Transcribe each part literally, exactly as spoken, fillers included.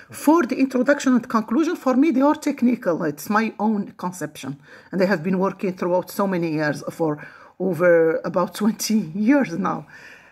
For the introduction and conclusion, for me, they are technical. It's my own conception. And I have been working throughout so many years, for over about twenty years now,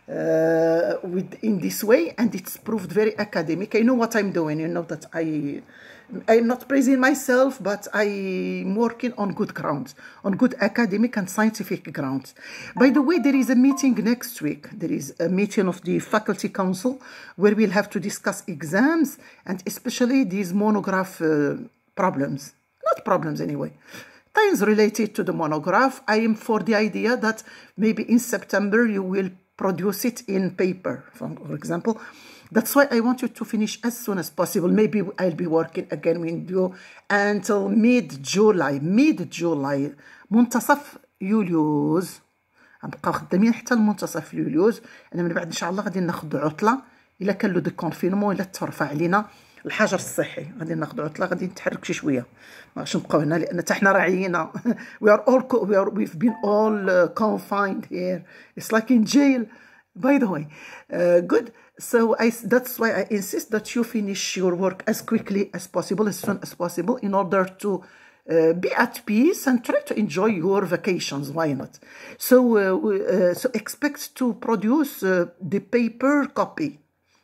uh, with, in this way. And it's proved very academic. I know what I'm doing. You know that I... I'm not praising myself, but I'm working on good grounds, on good academic and scientific grounds. By the way, there is a meeting next week. There is a meeting of the Faculty Council where we'll have to discuss exams and especially these monograph uh, problems. Not problems anyway. Things related to the monograph. I am for the idea that maybe in September you will produce it in paper, for example. That's why I want you to finish as soon as possible. Maybe I'll be working again with you until mid-July. mid-July. منتصف يوليوز. غنبقاو خدامين حتى لمنتصف يوليوز. أنا من بعد إن شاء الله غادي ناخذ عطلة. إلا كان لو دي كونفينمون إلا ترفع علينا الحجر الصحي غادي ناخذ عطلة غادي نتحرك شي شوية. ما غاديش نبقاو هنا لأن حتى حنا راعينا. We are all we are we've been all uh, confined here. It's like in jail. By the way, uh, good. So I, that's why I insist that you finish your work as quickly as possible, as soon as possible, in order to uh, be at peace and try to enjoy your vacations. Why not? So, uh, uh, so expect to produce uh, the paper copy.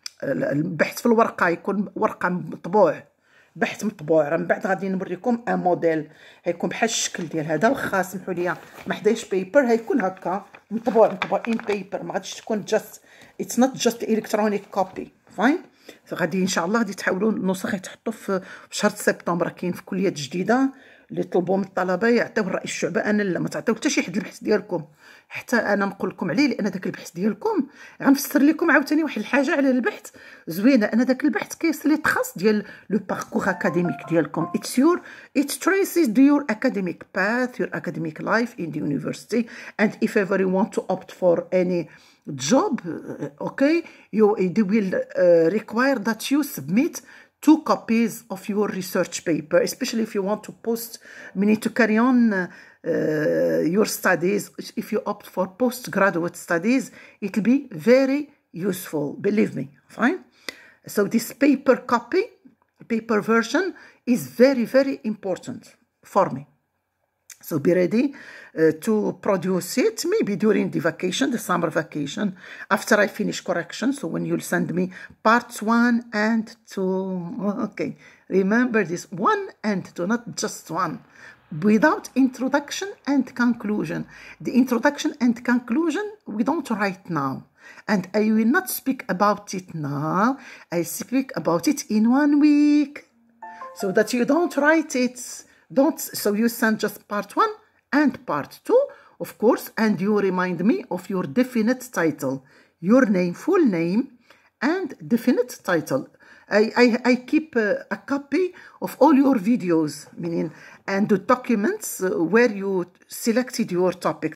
البحث في الورقة يكون ورقة مطبوع. بحث مطبوع. راه من بعد غادي نوريكم ان موديل هيكون بحال الشكل ديال هذا. واخا سمحوا لي ما حداش بيبر هيكون هكا مطبوع مطبوع ان بيبر. ما غاديش تكون جاست it's not just electronic copy. fine. غادي ان شاء الله غادي تحاولوا النسخ يتحطوا في شهر سبتمبر. كاين في كليات جديده اللي طلبوا من الطلبه يعطيو الرئيس الشعبه. انا لا ما تعطيو حتى شي حد البحث ديالكم حتى انا نقول لكم عليه لان داك البحث ديالكم غنفسر لكم عاوتاني واحد الحاجه على البحث زوينه. انا داك البحث كيسلي تخص ديال لو باركور اكاديميك ديالكم. it's your it traces your academic path, your academic life in the university, and if ever you want to opt for any job, okay, you they will uh, require that you submit two copies of your research paper, especially if you want to post, we need to carry on uh, uh, your studies. If you opt for postgraduate studies, it will be very useful, believe me. Fine. So this paper copy, paper version is very, very important for me. So be ready uh, to produce it maybe during the vacation, the summer vacation, after I finish correction. So when you'll send me parts one and two. Okay, remember this, one and two, not just one. Without introduction and conclusion. The introduction and conclusion we don't write now. And I will not speak about it now. I speak about it in one week. So that you don't write it. Don't, so you send just part one and part two, of course, and you remind me of your definite title, your name, full name, and definite title. I, I, I keep uh, a copy of all your videos, meaning, and the documents uh, where you selected your topic.